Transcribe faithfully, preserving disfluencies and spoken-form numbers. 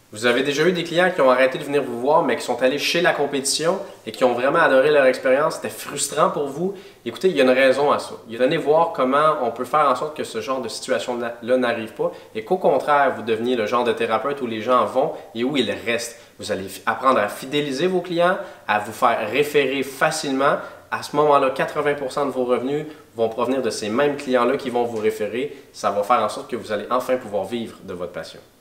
Vous avez déjà eu des clients qui ont arrêté de venir vous voir, mais qui sont allés chez la compétition et qui ont vraiment adoré leur expérience. C'était frustrant pour vous. Écoutez, il y a une raison à ça. Venez voir comment on peut faire en sorte que ce genre de situation-là n'arrive pas et qu'au contraire, vous deveniez le genre de thérapeute où les gens vont et où ils restent. Vous allez apprendre à fidéliser vos clients, à vous faire référer facilement. À ce moment-là, quatre-vingts pour cent de vos revenus vont provenir de ces mêmes clients-là qui vont vous référer. Ça va faire en sorte que vous allez enfin pouvoir vivre de votre passion.